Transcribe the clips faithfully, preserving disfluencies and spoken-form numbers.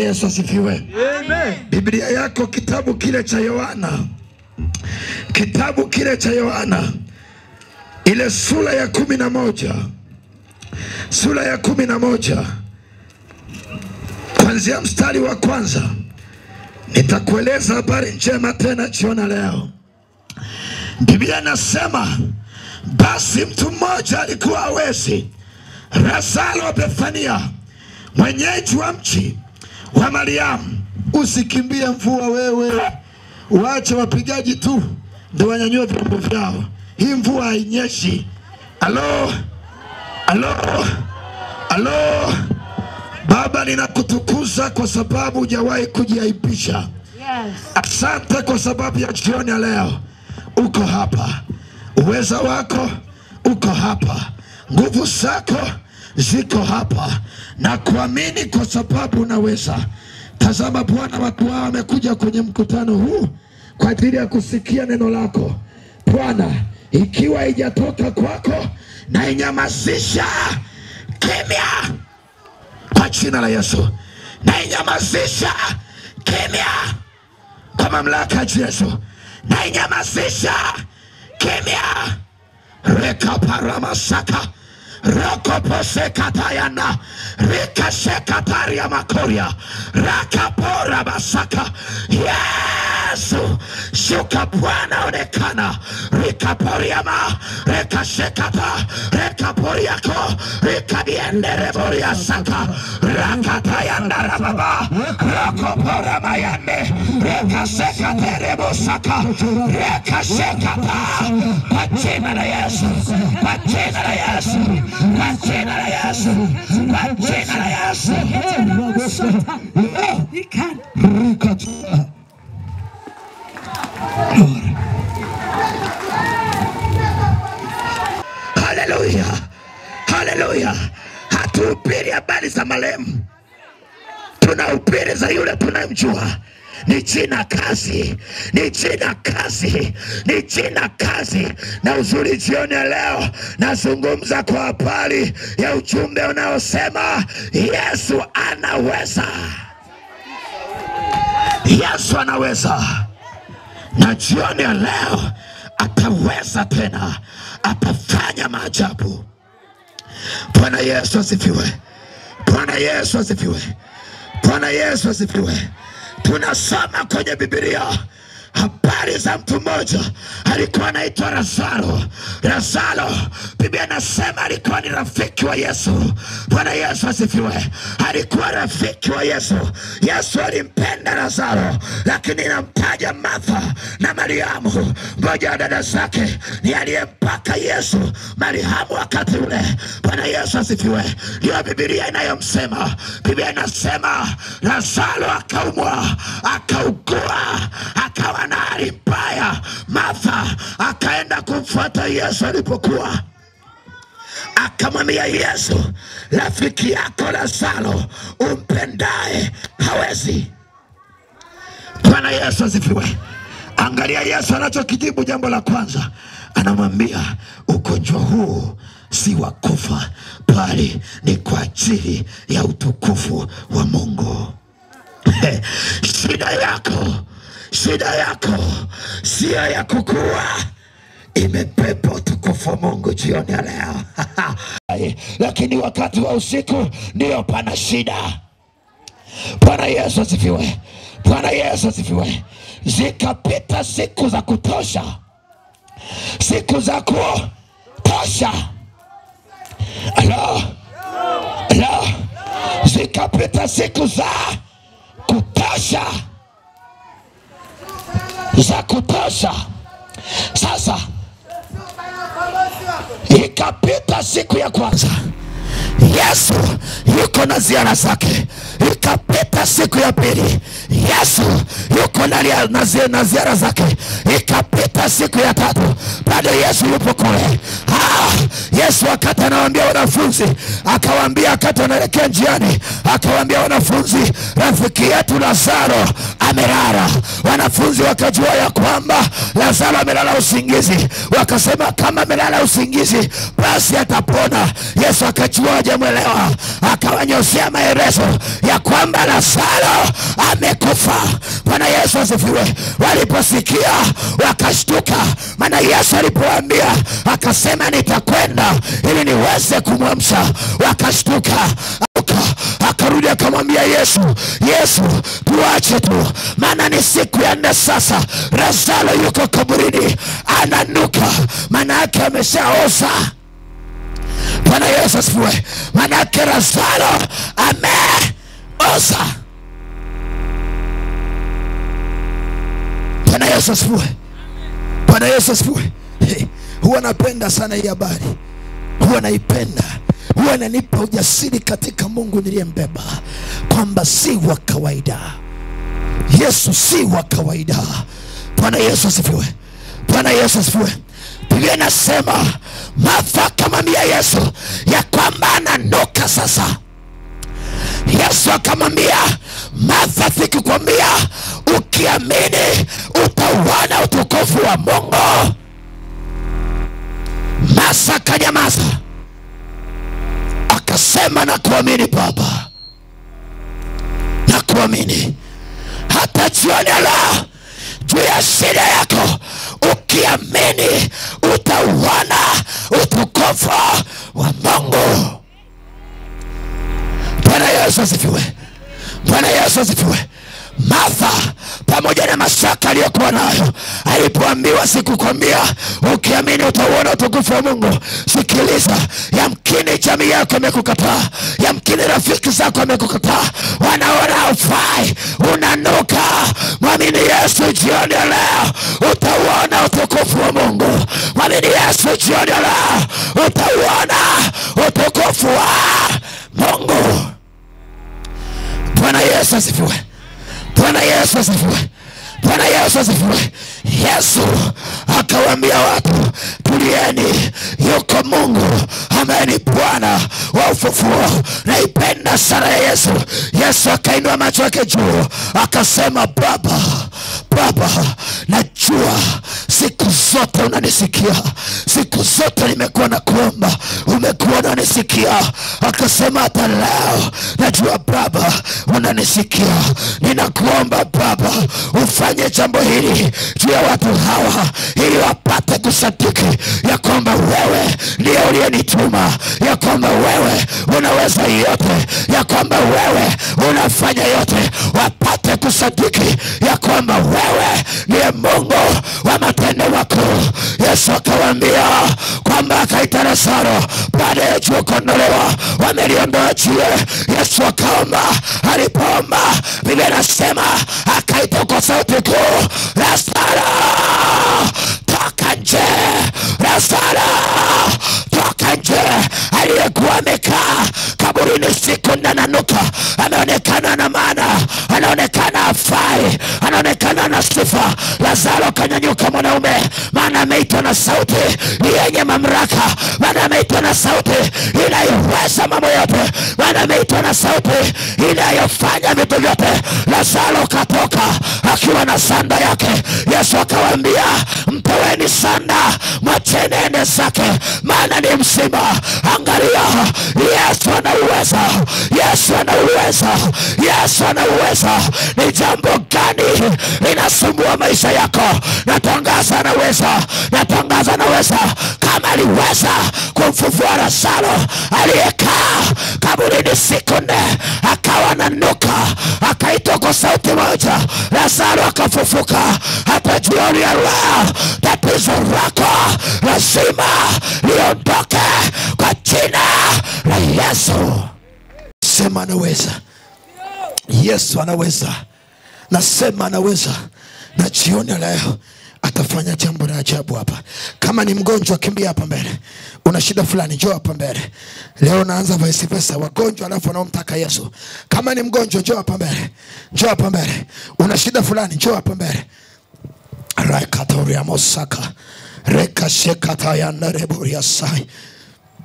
Yesu asifiwe. Amen. Biblia yako kitabu kile cha Yohana. Kitabu kile cha Yohana. Ile sura ya kumi na moja. Sura ya kumi na moja. Kuanzia mstari wa kwanza. Nitakueleza habari njema tena jioni leo. Biblia inasema basi mtu mmoja alikuwa hawezi, Lazaro wa Bethania, mwenyeji wa mji wa Mariamu. Usikimbie mvua wewe, waache wapigaji tu ndio wanyanyue vyombo vyao. Hii mvua hainyeshi. Alo, alo, alo. Baba, ninakutukuza kwa sababu hujawahi kujiaibisha. Yes. Asante kwa sababu ya jioni ya leo. Uko hapa. Uweza wako uko hapa. Nguvu zako ziko hapa. Na kuamini kwa sababu unaweza. Tazama Bwana, watu hao wamekuja kwenye mkutano huu kwa ajili ya kusikia neno lako. Bwana, ikiwa haijatoka kwako, na inyamazisha kimya kwa jina la Yesu. Na inyamazisha kimya kwa mamlaka ya Yesu. Na inyamazisha kimya. Reka paramasaka Roko posekatayana Rika sekataria makoria Rakapora basaka. Yesu, shuka Bwana, onekana. Rika poriama Rika sekata Rika poriako Rika diendere boria saka Rakatayanda rababa Roko pora mayande Rika sekatere bosaka Rika sekata. Kwa jina la Yesu, kwa jina la Yesu, kwa jina la Yesu, kwa jina la Yesu. Haleluya, haleluya. Hatuhubiri habari za marehemu, tunahubiri za yule tunamjua. Ni jina kazi, ni jina kazi, ni jina kazi. Na uzuri jioni ya leo nazungumza kwa habari ya ujumbe unaosema Yesu anaweza. Yesu anaweza. Na jioni ya leo ataweza tena, atafanya maajabu. Bwana Yesu asifiwe. Bwana Yesu asifiwe. Bwana Yesu asifiwe. Tunasoma kwenye Biblia habari za mtu mmoja alikuwa anaitwa Lazaro. Lazaro, Biblia inasema alikuwa ni rafiki wa Yesu. Bwana Yesu asifiwe. Alikuwa rafiki wa Yesu. Yesu alimpenda Lazaro, lakini namtaja Martha na Mariamu, mmoja wa dada zake, ni aliyempaka Yesu Mariamu wakati ule. Bwana Yesu asifiwe. Ndio Biblia inayomsema. Biblia inasema Lazaro akaumwa, akaugua, akawa na hali mbaya. Martha akaenda kumfuata Yesu alipokuwa, akamwambia Yesu, rafiki yako Lazaro umpendaye hawezi. Bwana Yesu asifiwe. Angalia Yesu anachokijibu. Jambo la kwanza anamwambia, ugonjwa huu si wa kufa, bali ni kwa ajili ya utukufu wa Mungu. Shida yako, shida yako sio ya kukua, imepepa utukufu wa Mungu jioni ya leo. Lakini wakati wa usiku ndio pana shida. Bwana Yesu asifiwe. Bwana Yesu asifiwe. Zikapita siku za kutosha, siku za kutosha. Alo, alo. Zikapita siku za kutosha, za kutosha. Sasa ikapita siku ya kwanza, Yesu yuko na ziara zake. Ikapita siku ya pili, Yesu yuko na ziara zake. Ikapita siku ya tatu, bado Yesu yupo kule. Ah, Yesu wakati anawaambia wanafunzi, akawaambia wakati wanaelekea njiani, akawaambia wanafunzi, rafiki yetu Lazaro amelala. Wanafunzi wakajua ya kwamba Lazaro amelala usingizi. Wakasema kama amelala usingizi basi atapona. Yesu akajua hajamuelewa, akawanyoshia maelezo ya kwamba Lazaro amekufa. Bwana Yesu asifiwe. Waliposikia wakashtuka, maana Yesu alipoambia akasema nitakwenda ili niweze kumwamsha. Wakashtuka. Akarudi akamwambia Yesu, Yesu tuache tu, maana ni siku ya nne sasa. Lazaro yuko kaburini ananuka, maana yake ameshaoza. Bwana Yesu asifiwe. Maana yake Lazaro ameoza. Bwana Yesu asifiwe. Bwana Yesu asifiwe. Hey, huwa napenda sana hii habari. Huwa naipenda. Huwa inanipa ujasiri katika Mungu niliyembeba, kwamba si wa kawaida. Yesu si wa kawaida. Bwana Yesu asifiwe. Bwana Yesu asifiwe. Biblia inasema Martha akamwambia Yesu ya kwamba ananuka sasa. Yesu akamwambia Martha, sikikwambia ukiamini utauona utukufu wa Mungu? Martha akanyamaza, akasema na kuamini Baba, na kuamini. Hata jioni leo juu ya shida yako, ukiamini utauona utukufu wa Mungu. Bwana Yesu asifiwe. Bwana Yesu asifiwe. Martha pamoja na mashaka aliyokuwa nayo, alipoambiwa sikukwambia ukiamini utauona utukufu wa Mungu, sikiliza, yamkini jamii yako imekukataa, yamkini rafiki zako wamekukataa, wanaona haufai, unanuka. Mwamini Yesu jioni ya leo, utauona utukufu wa Mungu. Mwamini Yesu jioni ya leo, utauona utukufu wa Mungu. Bwana Yesu asifiwe. Bwana Yesu asifiwe. Bwana Yesu asifiwe. Yesu akawaambia watu, tulieni, yuko Mungu ambaye ni Bwana wa ufufuo. Naipenda sana ya Yesu. Yesu akainua macho yake juu akasema, Baba, Baba, najua siku zote unanisikia. Siku zote nimekuwa na kuomba, umekuwa unanisikia. Akasema hata leo najua Baba unanisikia. Ninakuomba Baba ufanye jambo hili juu ya watu hawa, ili wapate kusadiki ya kwamba wewe ndiye uliyenituma, ya kwamba wewe unaweza yote, ya kwamba wewe unafanya yote. Wapate kusadiki ya kwamba wewe ndiye Mungu wa matendo makuu. Yesu akawaambia kwamba akaita Lazaro baada ya jua kuondolewa, wameliondoa jiwe. Yesu akaomba. Alipoomba, Biblia inasema akaita kwa sauti kuu, Lazaro toka nje, Lazaro toka nje. Aliyekuwa amekaa kaburini siku nne ananuka, anaonekana na maana, anaonekana afai, anaonekana na sifa. Lazaro kanyanyuka mwanaume, maana ameitwa na sauti yenye mamlaka, maana ameitwa na sauti inayoweza mambo yote, maana ameitwa na sauti inayofanya vitu vyote. Lazaro katoka akiwa na sanda yake. Yesu akawaambia, mtoweni sanda, mwacheni ende zake, maana ni mzima. Angalia, Yesu ana uwezo, Yesu ana uwezo, Yesu ana uwezo. Ni jambo gani linasumbua maisha yako? Natangaza anaweza, natangaza anaweza. Kama aliweza kumfufua Lazaro aliyekaa kaburini siku nne, akawa ananuka, akaitwa kwa sauti moja, Lazaro akafufuka. Hata jioni ya leo tatizo lako lazima liondoke kwa jina la Yesu. Sema anaweza. Yesu anaweza. Nasema anaweza. Na jioni ya leo atafanya jambo la ajabu hapa. Kama ni mgonjwa, kimbia hapa mbele. Una shida fulani, njoo hapa mbele. Leo naanza vice versa, wagonjwa alafu wanaomtaka Yesu. Kama ni mgonjwa, njoo hapa mbele. Njoo hapa mbele. Una shida fulani, njoo hapa mbele. Rakatoria mosaka. Reka shekata ya nareburia sai.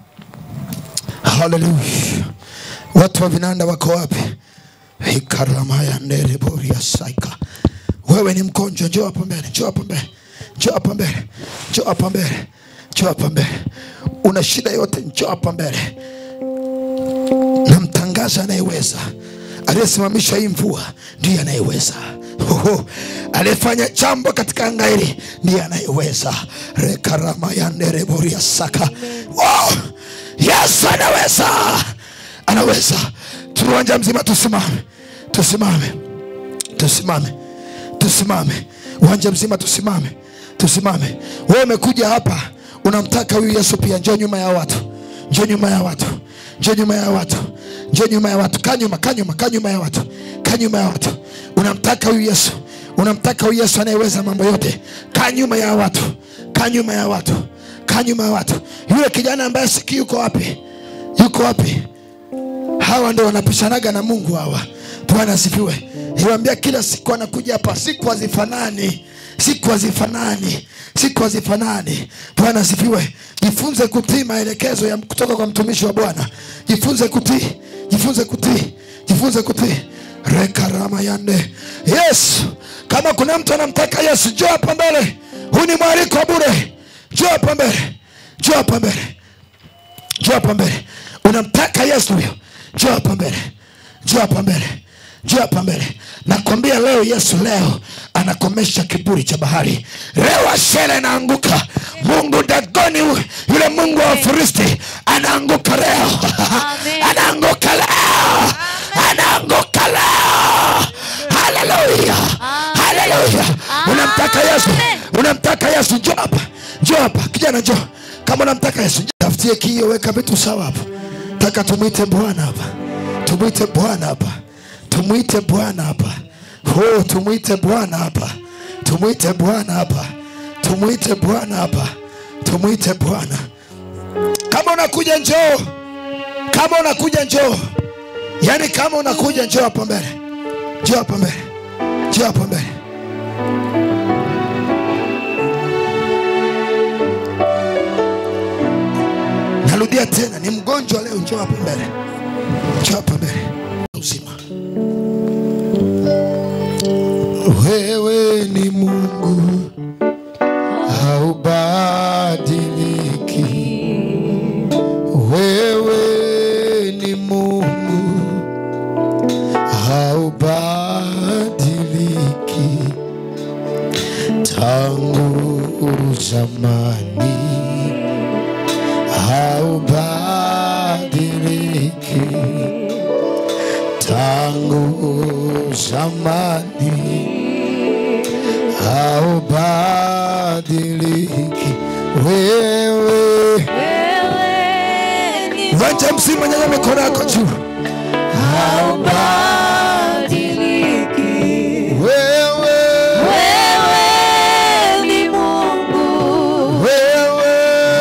Hallelujah. Watu wa vinanda wako wapi? Hikaramaya nereboria saika. Wewe ni mgonjwa, njoo hapa mbele, njoo hapa mbele. Njoo hapa mbele. Njoo hapa mbele. Njoo hapa mbele. Una shida yote, njoo hapa mbele. Namtangaza anayeweza. Aliyesimamisha hii mvua ndiye anayeweza. Oho, alifanya jambo katika anga hili ndiye anayeweza. Rekarama ya nereboria saka. Wow! Yesu anaweza. Anaweza. Tuwanja mzima tusimame. Tusimame. Tusimame. Tusimame. Uwanja mzima tusimame. Tusimame. Wewe umekuja hapa unamtaka huyu Yesu pia, njoo nyuma ya watu. Njoo nyuma ya watu. Njoo nyuma ya watu. Njoo nyuma ya watu. Kanyuma, kanyuma, kanyuma ya watu. Kanyuma ya watu. Unamtaka huyu Yesu. Unamtaka huyu Yesu anayeweza mambo yote. Kanyuma ya watu. Kanyuma ya watu. Kanyuma ya watu. Yule kijana ambaye sikii yuko wapi? Yuko wapi? Hawa ndio wanapishanaga na Mungu hawa. Bwana asifiwe. Niwaambia kila siku anakuja hapa, siku hazifanani. Siku hazifanani. Siku hazifanani. Bwana asifiwe. Jifunze kutii maelekezo ya kutoka kwa mtumishi wa Bwana. Jifunze kutii. Jifunze kutii. Jifunze kutii. Rekarama yande. Yes. Kama kuna mtu anamtaka Yesu, njoo hapa mbele. Huu ni mwaliko bure. Njoo hapa mbele. Njoo hapa mbele. Njoo hapa mbele. Unamtaka Yesu huyo, njoo hapa mbele. Njoo hapa mbele. Njoo hapa mbele. Nakwambia leo Yesu leo anakomesha kiburi cha bahari. Leo Ashera inaanguka. Mungu Dagoni yule Mungu wa Filisti anaanguka leo. Anaanguka leo. Anaanguka leo. Hallelujah. Hallelujah. Unamtaka Yesu. Unamtaka Yesu, njoo hapa. Njoo hapa. Kijana njoo. Kama unamtaka Yesu, tafutie kio, weka vitu sawa hapa. Taka tumuite Bwana hapa. Tumuite Bwana hapa. Tumuite Bwana hapa. Oh, tumuite Bwana hapa. Tumuite Bwana hapa. Tumuite Bwana hapa. Tumuite Bwana. Kama unakuja njoo. Kama unakuja njoo. Yaani kama unakuja njoo hapa mbele. Njoo hapa mbele. Njoo hapa mbele. Narudia tena, ni mgonjwa leo, njoo hapa mbele. Njoo hapa mbele. Uzima. Wewe ni Mungu haubadiliki. Wewe ni Mungu haubadiliki. Tangu zamani haubadiliki. Tangu zamani haubadiliki. Wewe wacha msima, nyanya mikono yako juu. Haubadiliki. Wewe Wewe ni Mungu. Wewe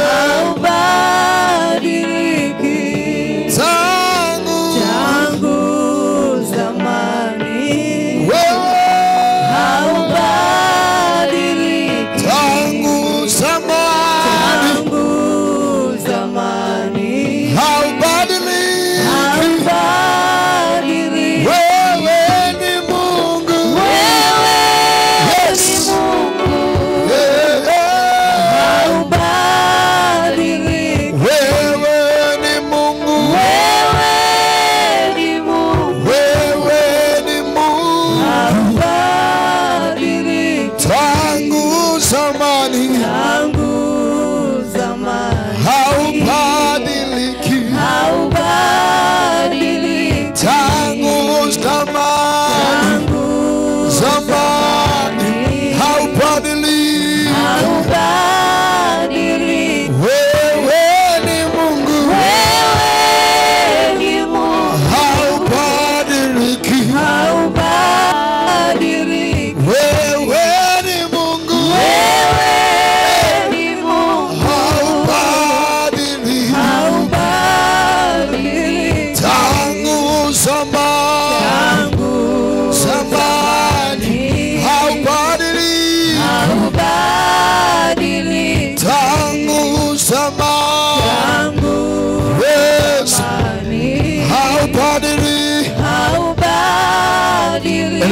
haubadiliki. Tangu Tangu zamani Wewe haubadiliki. Tangu zamani Tangu zamani haubadiliki. haubadiliki.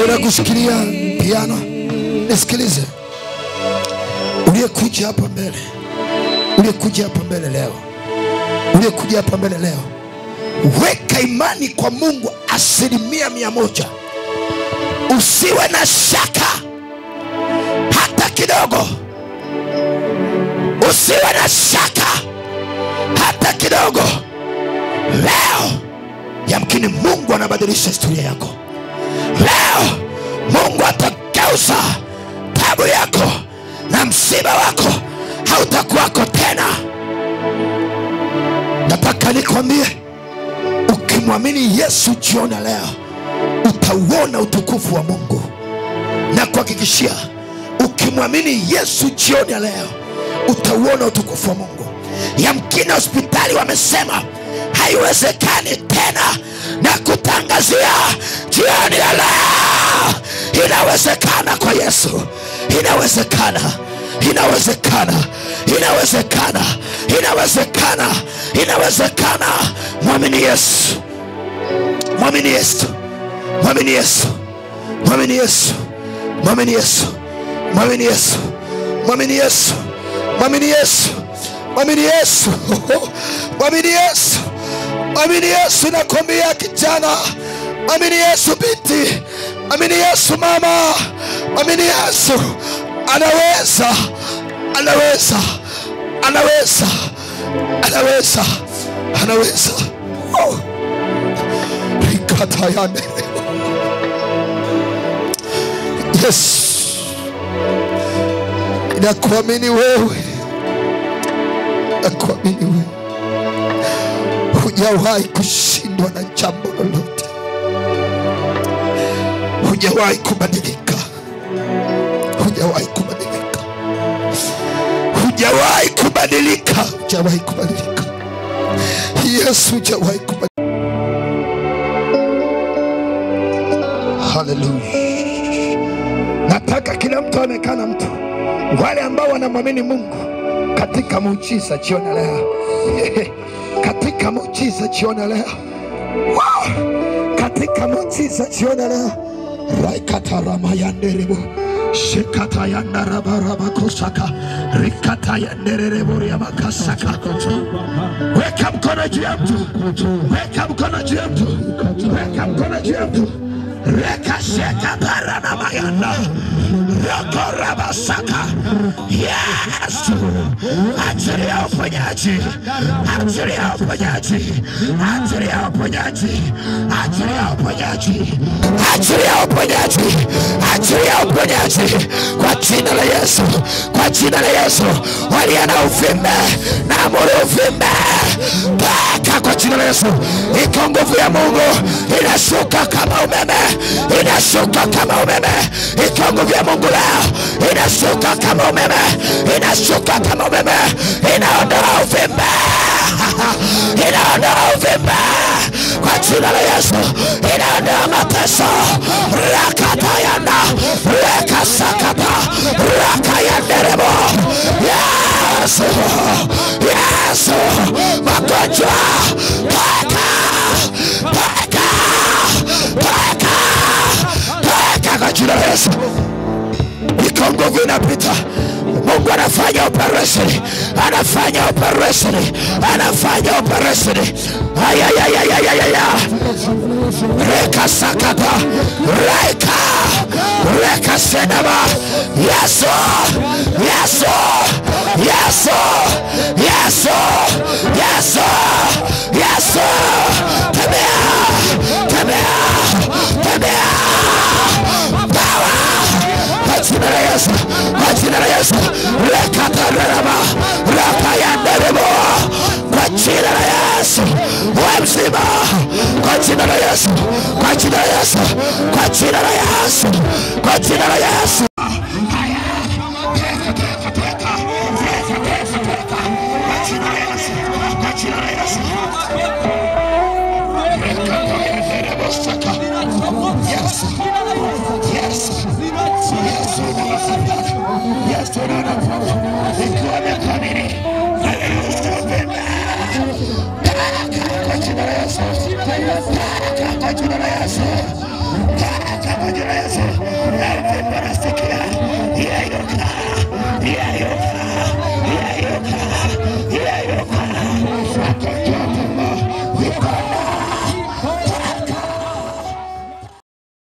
Endelea kushikilia piano. Nisikilize. Uliyekuja hapa mbele. Uliyekuja hapa mbele leo. Uliyekuja hapa mbele leo. Weka imani kwa Mungu asilimia mia moja. Usiwe na shaka hata kidogo. Usiwe na shaka hata kidogo. Leo yamkini Mungu anabadilisha historia yako. Leo Mungu atageuza tabu yako na msiba wako hautakuwako tena. Nataka nikwambie, ukimwamini Yesu jioni leo utauona utukufu wa Mungu. Na kuhakikishia, ukimwamini Yesu jioni leo utauona utukufu wa Mungu. Yamkini hospitali wamesema haiwezekani tena, na kutangazia jioni ya leo inawezekana kwa Yesu. Inawezekana. Inawezekana. Inawezekana. Inawezekana. Inawezekana. Mwamini Yesu. Mwamini Yesu. Mwamini Yesu. Mwamini Yesu. Mwamini Yesu. Mwamini Yesu. Mwamini Yesu. Mwamini Yesu. Mwamini Yesu. Mwamini Yesu. Mwamini Yesu, nakwambia kijana. Mwamini Yesu binti. Mwamini Yesu mama. Mwamini Yesu. Anaweza. Anaweza. Anaweza. Anaweza. Anaweza. Oh. Rikata yane. Yes. Nakuamini wewe. Nakuamini wewe. Hujawahi kushindwa na jambo lolote. Hujawahi kubadilika. Hujawahi kubadilika. Hujawahi kubadilika. Hujawahi kubadilika. Yesu hujawahi kubadilika. Hallelujah. Nataka kila mtu aonekane mtu. Wale ambao wanamwamini Mungu katika muujiza jioni leo. Katika muujiza jioni leo. Wow. Katika muujiza jioni leo. Raikata ramayanderebo. Shekata yandaraba kusaka. Rikata yanderebo ya makasaka. Weka mkono juu ya mtu. Weka mkono juu ya mtu. Weka mkono juu ya mtu. Reka sheka barana mayanda. Roko rabasaka. Yes. Achilia uponyaji. Achilia uponyaji. Achilia uponyaji. Achilia uponyaji. Achilia uponyaji. Achilia uponyaji. Kwa jina la Yesu. Kwa jina la Yesu. Walio na uvimbe na amuru uvimbe. Paka kwa jina la Yesu. Iko nguvu ya Mungu inashuka kama umeme. Inashuka kama umeme. Iko nguvu ya Mungu leo inashuka kama umeme. Inashuka kama umeme. Inaondoa uvimbe. Inaondoa uvimbe kwa jina la Yesu. Inaondoa mateso. Rakatayana. Rakasakata. Rakayanderebo. Yesu. Yesu. Magonjwa. Paka. Paka. Paka. Paka kwa jina la Yesu. Iko nguvu inapita. Mungu anafanya operation. Anafanya operation. Anafanya operation. Aya ya ya ya ya ya ya. Reka sakata. Reka. Reka senaba. Yesu. Yesu. Yesu. Yesu. Yesu. Yesu. Tembea. Tembea. Tembea. Power. Kwa jina la Yesu. Kwa jina la Yesu. Rekata rama. Rapa ya nderebo. Kwa jina la Yesu. Wewe mzima. Kwa jina la Yesu. Kwa jina la Yesu. Kwa jina la Yesu. Kwa jina la Yesu. Yes, Toka kwa jina la Yesu. Toka kwa jina la Yesu. Ewe nasikia. Yeyuka. Yeyuka.